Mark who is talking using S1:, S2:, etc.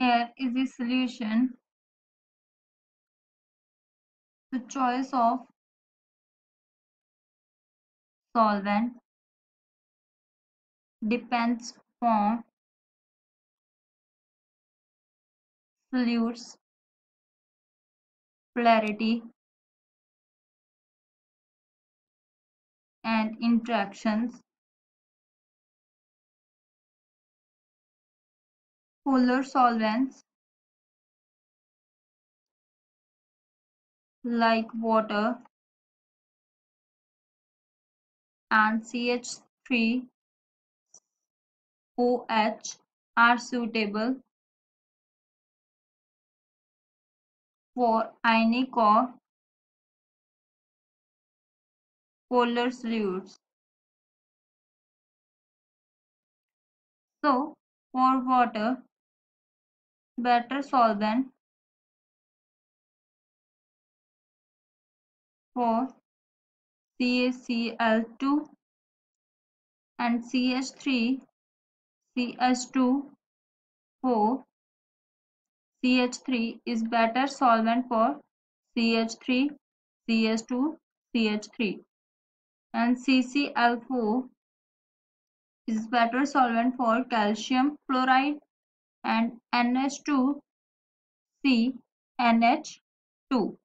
S1: Here is the solution. The choice of solvent depends on solute's polarity and interactions. Polar solvents like water and CH3CH OH are suitable for ionic or polar solutes. So, for water, better solvent for CaCl2 and CH3CH2O. CH3 is better solvent for CH3CH2CH3 and CCl4 is better solvent for calcium chloride and NH2CNH2.